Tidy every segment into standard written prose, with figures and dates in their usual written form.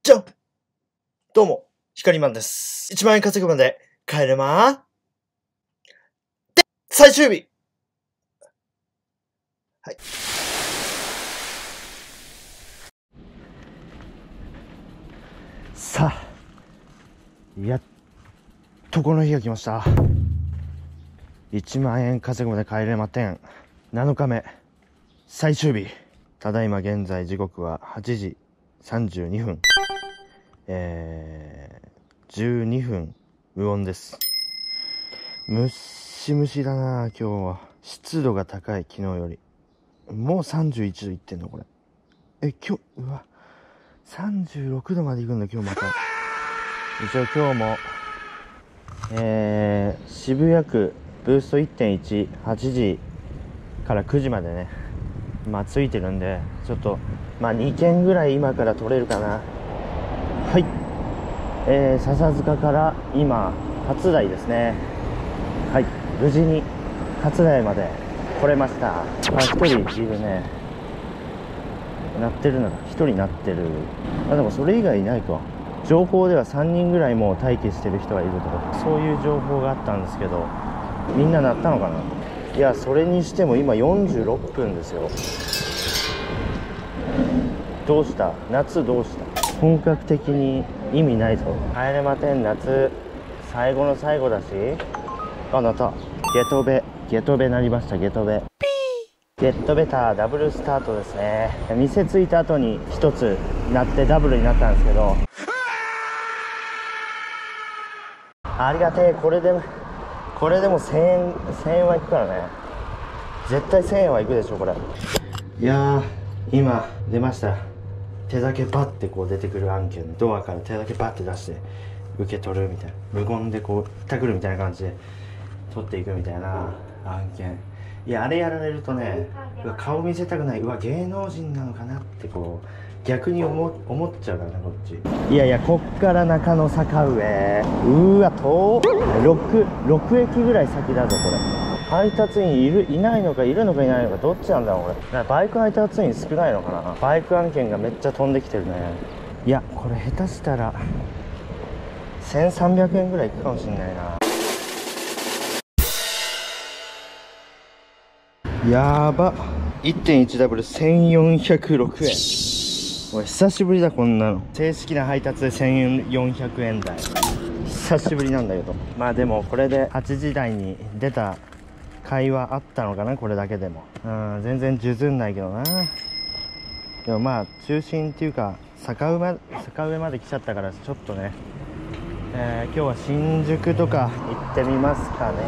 じゃん、どうも、ヒカリマンです。1万円稼ぐまで帰れまーで、最終日はい。さあ、やっとこの日が来ました。1万円稼ぐまで帰れません。7日目、最終日。ただいま現在時刻は8時32分。12分無音です。ムシムシだな今日は。湿度が高い、昨日より。もう31度いってんのこれ。今日、うわ、36度まで行くんだ今日また。一応今日も、渋谷区ブースト 1.1、8時から9時までね、ついてるんで、ちょっと、2軒ぐらい今から取れるかな。はい。笹塚から今、初台ですね。はい。無事に初台まで来れました。一人いるね。鳴ってるのが1人鳴ってる。でもそれ以外いないか。情報では3人ぐらいもう待機してる人がいるとか、そういう情報があったんですけど、みんな鳴ったのかな。いや、それにしても今46分ですよ。どうした？夏どうした？本格的に意味ないぞ。帰れまてん。夏最後の最後だし。鳴った。ゲトベなりました。ゲトベゲットベターダブルスタートですね。店着いた後に1つ鳴ってダブルになったんですけど、ありがてえ。これでも1000円はいくからね。絶対1000円はいくでしょこれ。いやー、今出ました。手だけパッてこう出てくる案件、ドアから手だけパッて出して受け取るみたいな、無言でこうタクルみたいな感じで取っていくみたいな案件。いや、あれやられるとね、顔見せたくない、芸能人なのかなってこう逆に思っちゃうからね、こっち。いやいや、こっから中野坂上、6駅ぐらい先だぞこれ。配達員いないのか、いるのかいないのか、どっちなんだろうこれ。バイク配達員少ないのかな。バイク案件がめっちゃ飛んできてるね。いや、これ下手したら1300円ぐらいいくかもしんないな。やば。 1.1W1406 円。おい、久しぶりだこんなの。正式な配達で1400円台、久しぶりなんだけど。でもこれで8時台に出た会話あったのかな、これだけでも。全然数珠んないけどな。でも中心っていうか坂上まで来ちゃったから、ちょっとね、今日は新宿とか行ってみますかね。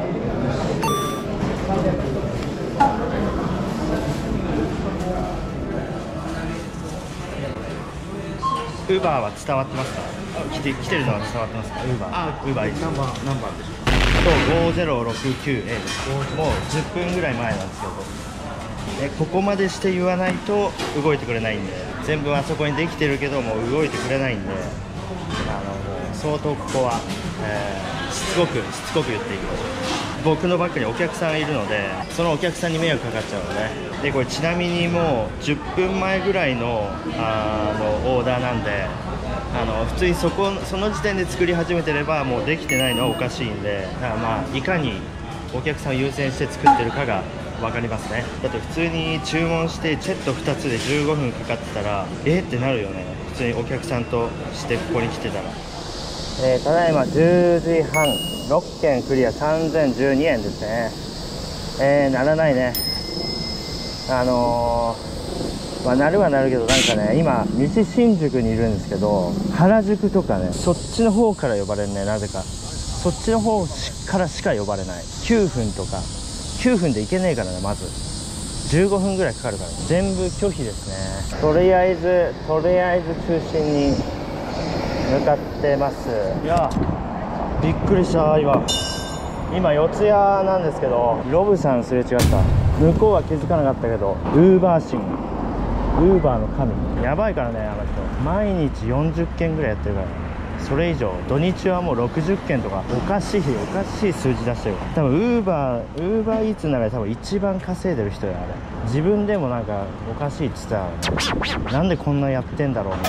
ウーバーは伝わってますか？来てるのは伝わってますか？ウーバー何番でしょうか？5069A です。もう10分ぐらい前なんですけど、ここまでして言わないと動いてくれないんで、全部あそこにできてるけどもう動いてくれないんで、もう相当ここは、しつこく言っていきましょう。僕のバッグにお客さんいるので、そのお客さんに迷惑かかっちゃうので。でこれちなみにもう10分前ぐらいのオーダーなんで、普通にその時点で作り始めてればもうできてないのはおかしいんで、だからいかにお客さんを優先して作ってるかが分かりますね。だって普通に注文してセット2つで15分かかってたらってなるよね、普通にお客さんとしてここに来てたら。ただいま10時半、6件クリア3012円ですね。ならないね。なるはなるけど、なんかね、今西新宿にいるんですけど、原宿とかね、そっちの方から呼ばれるね。なぜかそっちの方からしか呼ばれない。9分とか9分で行けねえからね。まず15分ぐらいかかるから、ね、全部拒否ですね。とりあえず中心に向かってます。いやびっくりした。今四谷なんですけど、ロブさんすれ違った。向こうは気づかなかったけど、ウーバーの神やばいからね、あの人。毎日40件ぐらいやってるからね。それ以上、土日はもう60件とか、おかしい数字出してる。多分ウーバーイーツの中で多分一番稼いでる人や、あれ。自分でもなんかおかしいって言ってた。なんでこんなやってんだろうね。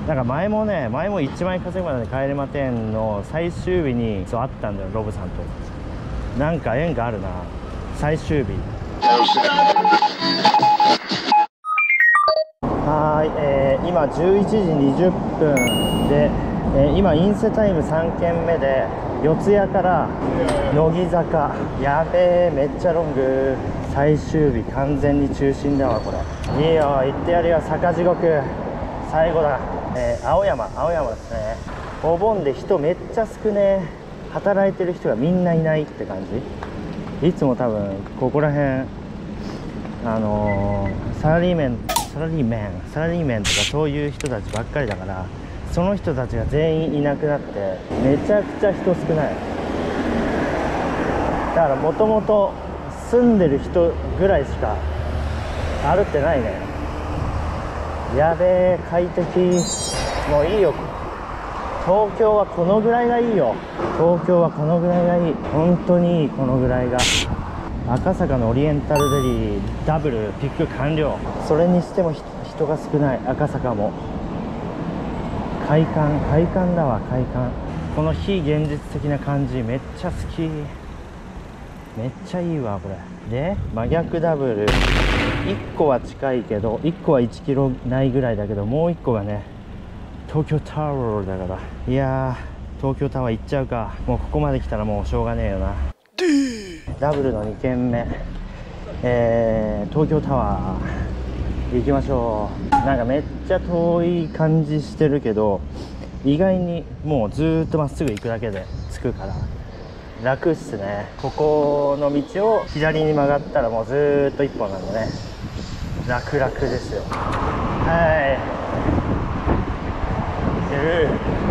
なんか前も1万円稼ぐまで帰れまてんの最終日にそう会ったんだよ、ロブさんと。なんか縁があるな、最終日。はい、今11時20分で、今インセタイム3軒目で四谷から乃木坂。やべえ、めっちゃロング。最終日完全に中心だわこれ。いいよ、行ってやるよ、坂地獄最後だ。青山ですね。お盆で人めっちゃ少ね。働いてる人がみんないないって感じ。いつも多分ここら辺サラリーメンとかそういう人たちばっかりだから、その人たちが全員いなくなってめちゃくちゃ人少ない。だからもともと住んでる人ぐらいしか歩ってないね。やべえ、快適。もういいよ、東京はこのぐらいがいいよ。東京はこのぐらいがいい、本当にいい、このぐらいが。赤坂のオリエンタルデリーダブルピック完了。それにしても人が少ない。赤坂も快感だわ、快感。この非現実的な感じめっちゃ好き。めっちゃいいわこれ。で真逆ダブル、1個は近いけど、1個は1キロないぐらいだけど、もう1個がね東京タワーだから。いやー、東京タワー行っちゃうか。もうここまで来たらもうしょうがねえよな。ダブルの2軒目、東京タワー行きましょう。なんかめっちゃ遠い感じしてるけど、意外にもうずーっとまっすぐ行くだけで着くから楽っすね。ここの道を左に曲がったらもうずーっと1本なんでね、楽ですよ。はい、いける。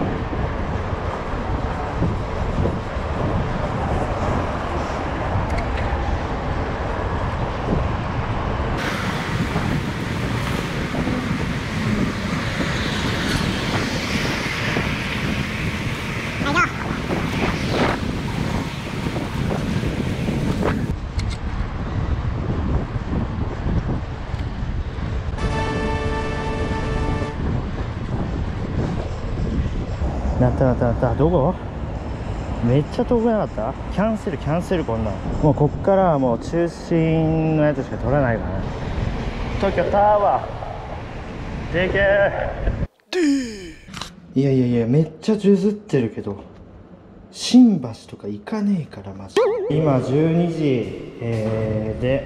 なったどこ？めっちゃ遠くなかった？キャンセルこんなん。もうこっからはもう中心のやつしか取らないからね。東京タワーでけー。いやめっちゃ数珠ってるけど新橋とか行かねえからマジ。今12時、で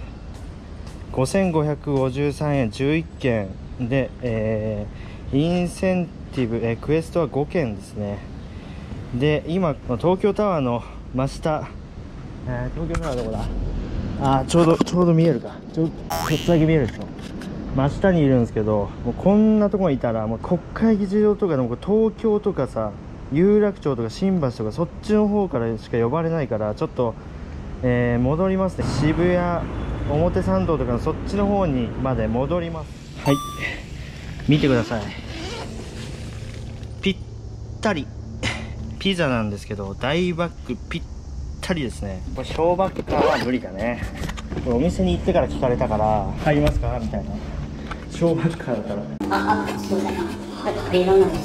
5553円11件で、インセンティブ、クエストは5件ですね。で今東京タワーの真下、東京タワーどこだ。ちょうど見えるか。ちょっとだけ見えるでしょ。真下にいるんですけど、もうこんなとこにいたらもう国会議事堂とかでも東京とかさ、有楽町とか新橋とかそっちの方からしか呼ばれないから、ちょっと、戻りますね。渋谷表参道とかのそっちの方にまで戻ります。はい、見てください。ぴったりピザなんですけど、大バッグぴったりですね。これ小バッグは無理だね。これお店に行ってから聞かれたから入りますかみたいな。小バッグだからそうだな、入らないです。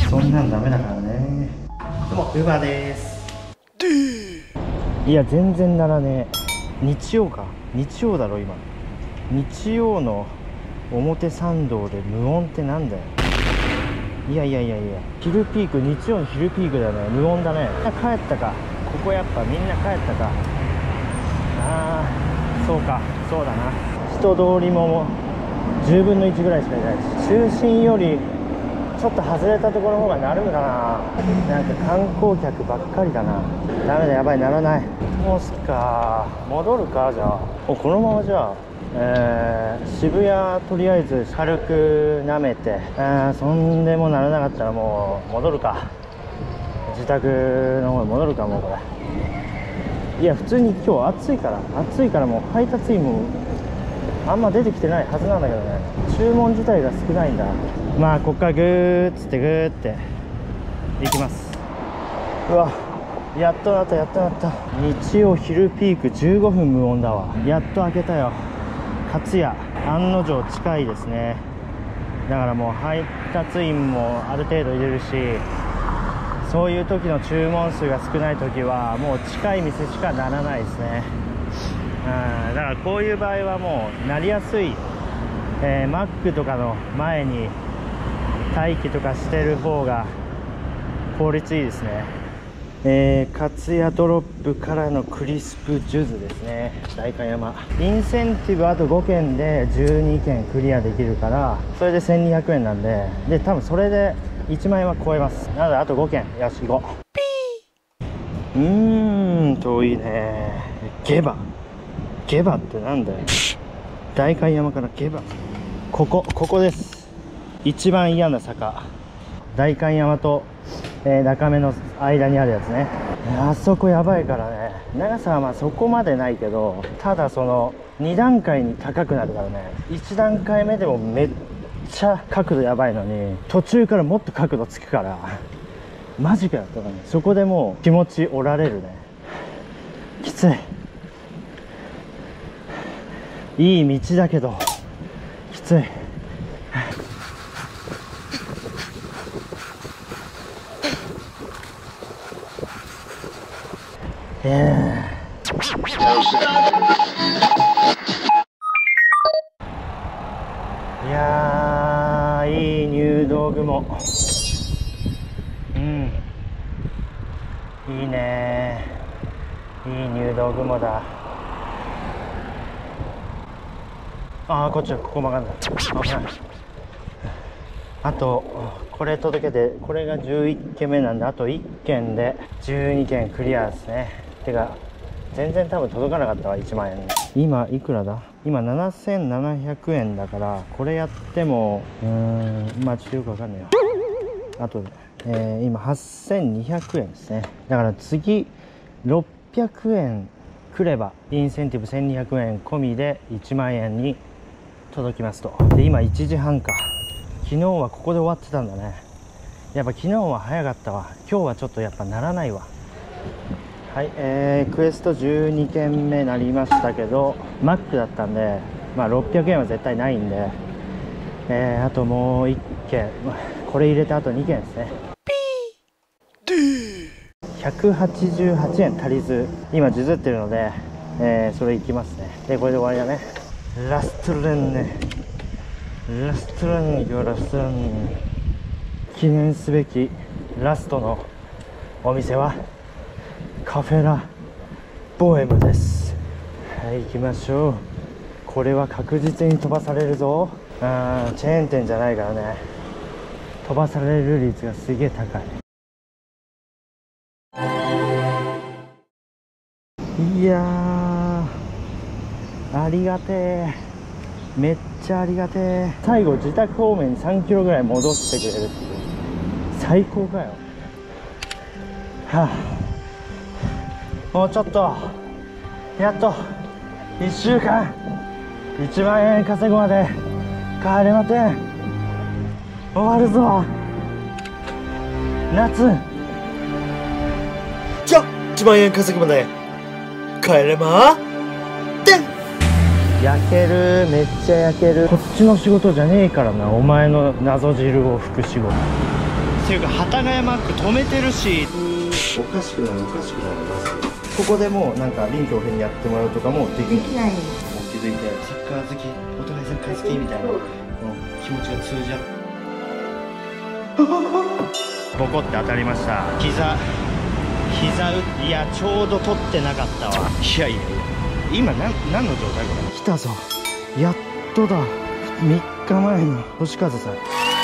そんなんダメだからね。でもウーバーです。いや全然ならねえ。日曜か、日曜だろ今。日曜の表参道で無音ってなんだよ。いや昼ピーク、日曜の昼ピークだよね。無音だね。みんな帰ったか。ここやっぱみんな帰ったか。そうか、そうだな。人通りも10分の1ぐらいしかいないし、中心よりちょっと外れたところの方がなるんだな。なんか観光客ばっかりだな。ダメだ、やばい、ならない。もうすっか、戻るか。じゃあこのままじゃあ渋谷とりあえず軽く舐めて、そんでもならなかったらもう戻るか。自宅の方に戻るか。もうこれ、いや普通に今日暑いからもう配達員もあんま出てきてないはずなんだけどね。注文自体が少ないんだ。まあこっからグーッつってグーって行きます。うわ、やっとなった。日曜昼ピーク15分無音だわ。やっと開けたよ。勝谷案の定近いですね。 だからもう配達員もある程度入れるし、そういう時の注文数が少ない時はもう近い店しかならないですね。だからこういう場合はもうなりやすい、マックとかの前に待機とかしてる方が効率いいですね。勝谷ドロップからのクリスプジュズですね。代官山インセンティブあと5件で12件クリアできるから、それで1200円なんで、多分それで1万円は超えます。なのであと5件、よし行こう。遠いね。ゲバってなんだよ。代官山からゲバ、ここです。一番嫌な坂、代官山と中目の間にあるやつね。あそこやばいからね。長さはまあそこまでないけど、ただその2段階に高くなるからね。1段階目でもめっちゃ角度やばいのに、途中からもっと角度つくからマジかよとかね。そこでもう気持ち折られるね。きつい。いい道だけどきつい。いやー、いい入道雲。いいね。いい入道雲だ。ここ曲がんだ。危ない。あとこれ届けて、これが11件目なんで、あと1件で12件クリアですね。てか全然多分届かなかったわ、1万円。今いくらだ？今7700円だから、これやってもまあちょっとよくわかんないよ。あとで、今8200円ですね。だから次600円くればインセンティブ1200円込みで1万円に届きますと。で今1時半か。昨日はここで終わってたんだね。やっぱ昨日は早かったわ。今日はちょっとやっぱならないわ。はい、クエスト12件目なりましたけど、マックだったんで、まあ600円は絶対ないんで、あともう1件、これ入れてあと2件ですね。188円足りず、今数珠ってるので、それいきますね。でこれで終わりだね。ラストランね。ラストランに行くよ。ラストランに記念すべきラストのお店はカフェラボエムです。はい、行きましょう。これは確実に飛ばされるぞ。チェーン店じゃないからね、飛ばされる率がすげえ高い。いやー、ありがてえ。めっちゃありがてえ。最後自宅方面に3キロぐらい戻してくれるっていう、最高かよ。はあ、もうちょっと、やっと1週間1万円稼ぐまで帰れません。終わるぞ夏。じゃあ1万円稼ぐまで帰れません。焼ける、めっちゃ焼ける。こっちの仕事じゃねえからな、お前の謎汁を拭く仕事っていうか、幡ヶ谷マック止めてるし、おかしくなるマジで。ここでもうなんか臨機応変にやってもらうとかもできない。もう気づいて、サッカー好き、お互いサッカー好きみたいな気持ちが通じ合う。ボコって当たりました。膝いや、ちょうど取ってなかったわ。いや今何の状態これ。来たぞ、やっとだ。3日前の星風さん、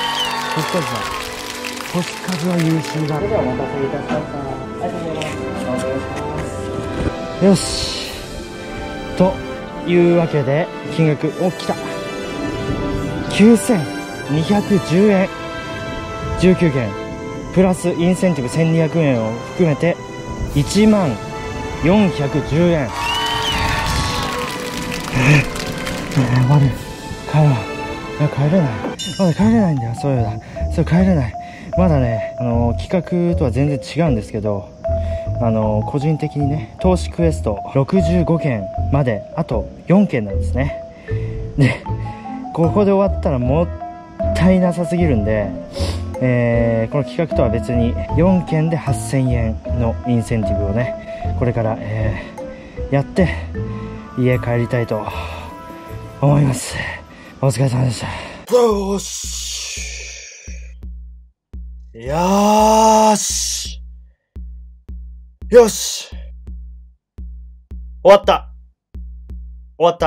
星風は優秀だ。それではお待たせいたしました。ありがとうございます。お願いします。よし、というわけで金額、来た、9210円、19件プラスインセンティブ1200円を含めて1万410円。まだ帰ろう。帰れない。まだ帰れないんだよ。そうだ、それ帰れない。まだね、企画とは全然違うんですけど、個人的にね、投資クエスト65件まであと4件なんですね。でここで終わったらもっ対なさすぎるんで、この企画とは別に4件で8000円のインセンティブをね、これから、やって家帰りたいと思います。お疲れ様でした。よし。よーし。よし。終わった。終わった。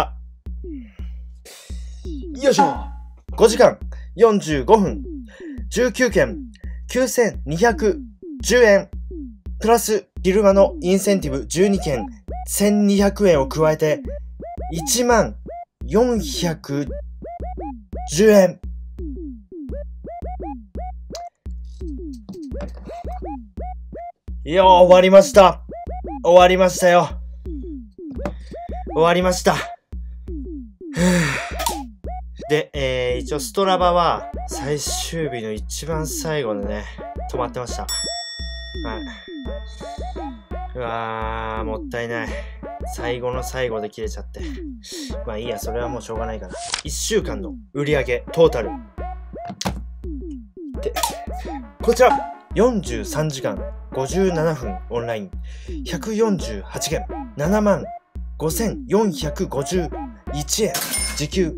よいしょ。5時間45分。19件9210円。プラス昼間のインセンティブ12件1200円を加えて10410円。いやー、終わりました。終わりましたよ。終わりました。で、一応ストラバは最終日の一番最後でね、止まってました。はい。うわー、もったいない。最後の最後で切れちゃって。まあいいや、それはもうしょうがないから。1週間の売り上げトータル。で、こちら、43時間57分オンライン。148件、75,451円。時給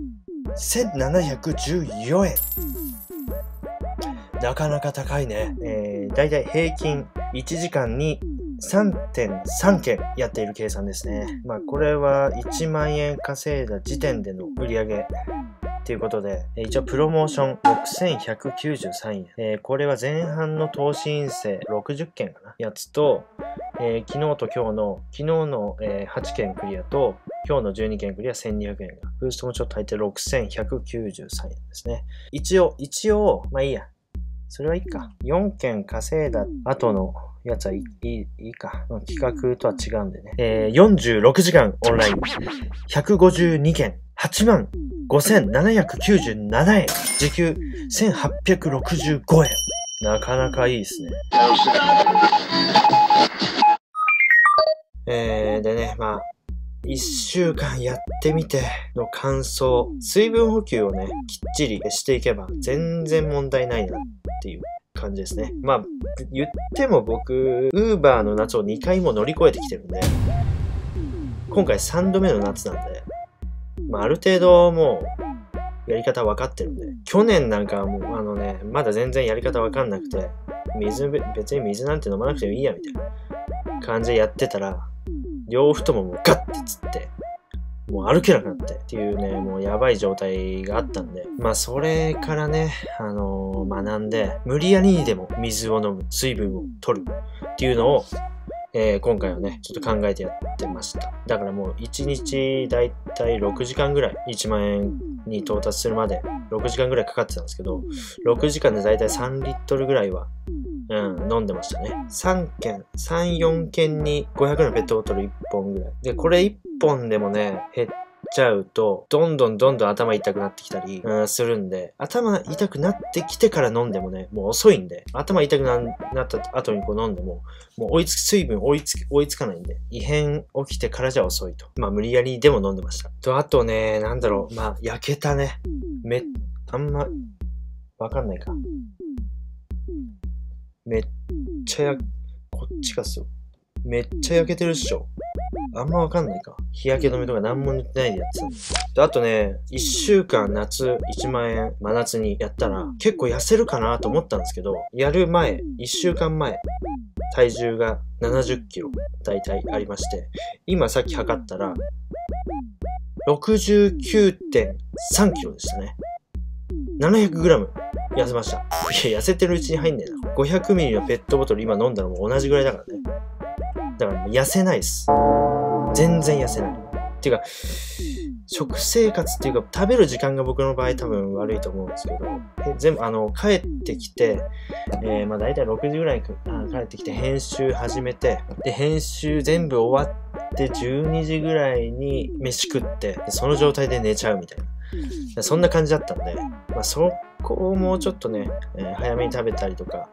1,714円。なかなか高いね。だいたい平均1時間に 3.3 件やっている計算ですね。まあこれは1万円稼いだ時点での売り上げということで、一応プロモーション6,193円。これは前半の投資陰性60件かなやつと、昨日と今日の、昨日の、8件クリアと、今日の12件クリア1200円が、ブーストもちょっと入って6,193円ですね。一応、まあいいや。それはいいか。4件稼いだ後のやつはいいか。企画とは違うんでね。46時間オンライン。152件。85,797円。時給1,865円。なかなかいいですね。でね、まあ、1週間やってみての感想。水分補給をね、きっちりしていけば全然問題ないなっていう感じですね。まあ、言っても僕、Uber の夏を2回も乗り越えてきてるんで、今回3度目の夏なんで、まあ、ある程度もう、やり方分かってるんで、去年なんかはもうまだ全然やり方分かんなくて、別に水なんて飲まなくてもいいやみたいな感じでやってたら、両太ももうガッてつって、もう歩けなくなってっていうね、もうやばい状態があったんで、まあそれからね、学んで、無理やりにでも水を飲む、水分を取るっていうのを、今回はね、ちょっと考えてやってました。だからもう1日だいたい6時間ぐらい、1万円に到達するまで6時間ぐらいかかってたんですけど、6時間でだいたい3リットルぐらいは、飲んでましたね。3、4件に500のペットボトル1本ぐらい。で、これ1本でもね、減っちゃうと、どんどん頭痛くなってきたり、するんで、頭痛くなってきてから飲んでもね、もう遅いんで、頭痛くなった後にこう飲んでも、もう水分追いつかないんで、異変起きてからじゃ遅いと。まあ無理やりでも飲んでました。と、あとね、まあ焼けたね。あんま、わかんないか。めっちゃこっちがそう。めっちゃ焼けてるっしょ。あんまわかんないか。日焼け止めとか何も塗ってないでやってた。あとね、1週間夏1万円真夏にやったら結構痩せるかなと思ったんですけど、やる前、1週間前、体重が70キロ大体ありまして、今さっき測ったら 69.3 キロでしたね。700グラム痩せました。いや、痩せてるうちに入んねえな。500ミリのペットボトル今飲んだのも同じぐらいだからね。だから痩せないです。全然痩せない。っていうか、食生活っていうか、食べる時間が僕の場合多分悪いと思うんですけど、全部、帰ってきて、まあ大体6時ぐらいに帰ってきて編集始めて、で、編集全部終わって12時ぐらいに飯食って、その状態で寝ちゃうみたいな。そんな感じだったんで、まあそこをもうちょっとね、早めに食べたりとか、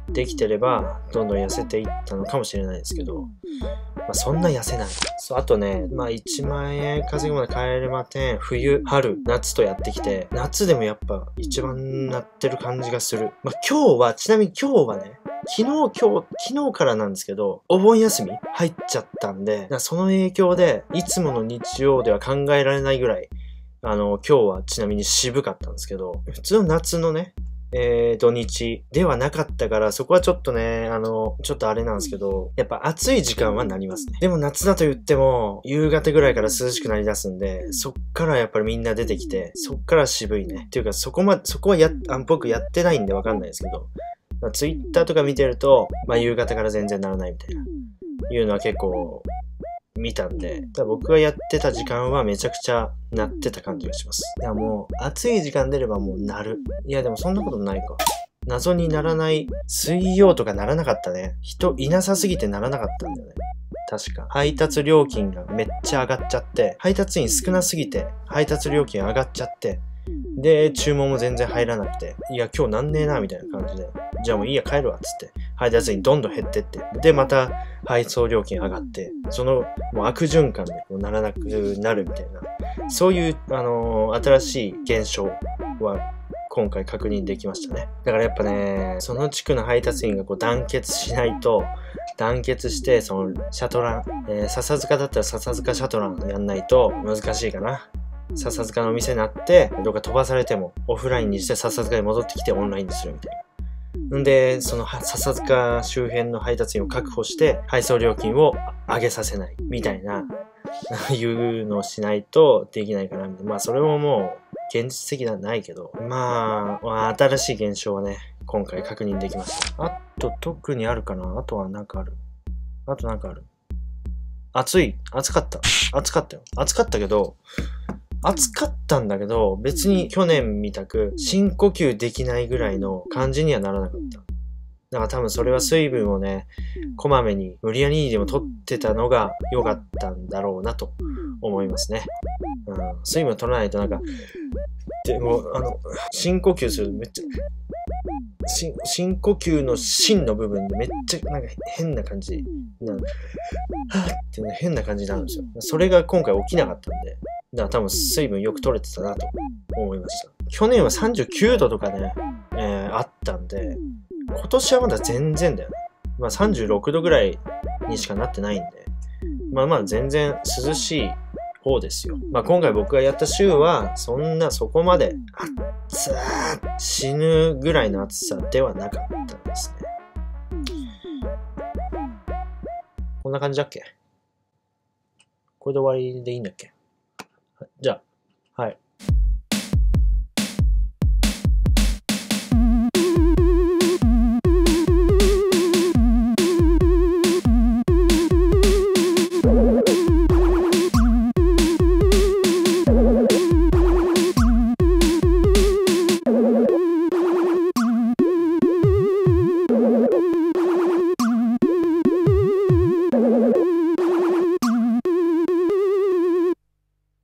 できてればどんどん痩せていったのかもしれないですけど、そんな痩せない。あとね、1万円稼ぐまで帰れません。冬、春、夏とやってきて、夏でもやっぱ一番なってる感じがする。ちなみに今日はね、昨日からなんですけど、お盆休み入っちゃったんで、その影響で、いつもの日曜では考えられないぐらい、今日はちなみに渋かったんですけど、普通の夏のね、土日ではなかったから、そこはちょっとね、ちょっとあれなんですけど、やっぱ暑い時間はなりますね。でも夏だと言っても、夕方ぐらいから涼しくなりだすんで、そっからやっぱりみんな出てきて、そっから渋いね。っていうか、そこは僕やってないんでわかんないですけど、ツイッターとか見てると、夕方から全然ならないみたいな、いうのは結構、見たんで、僕がやってた時間はめちゃくちゃなってた感じがします。いやもう、暑い時間出ればもうなる。いやでもそんなことないか。謎にならない、水曜とかならなかったね。人いなさすぎてならなかったんだよね。確か。配達料金がめっちゃ上がっちゃって、配達員少なすぎて、配達料金上がっちゃって、で、注文も全然入らなくて、いや今日なんねえな、みたいな感じで、じゃあもういいや帰るわ、つって、配達員どんどん減ってって、で、また配送料金上がって、もう悪循環でこうならなくなるみたいな、そういう、新しい現象は、今回確認できましたね。だからやっぱね、その地区の配達員がこう団結しないと、団結して、そのシャトラン、笹塚だったら笹塚シャトランやんないと難しいかな。笹塚のお店になって、どっか飛ばされてもオフラインにして笹塚に戻ってきてオンラインにするみたいな。んで、その笹塚周辺の配達員を確保して配送料金を上げさせないみたいな、いうのをしないとできないかなみたいな。それももう現実的ではないけど、新しい現象はね、今回確認できました。あと特にあるかな？あとはなんかある？暑かったよ。暑かったんだけど、別に去年みたく深呼吸できないぐらいの感じにはならなかった。だから多分それは水分をね、こまめに無理やりにでも取ってたのが良かったんだろうなと思いますね。水分取らないとでも深呼吸するとめっちゃ、深呼吸の芯の部分でめっちゃ変な感じはぁってね、変な感じになるんですよ。それが今回起きなかったんで、だから多分水分よく取れてたなと思いました。去年は39度とかね、あったんで、今年はまだ全然だよね。36度ぐらいにしかなってないんで、全然涼しい方ですよ。今回僕がやった週はそこまで死ぬぐらいの暑さではなかったですね。こんな感じだっけ？これで終わりでいいんだっけ？じゃあ、はい。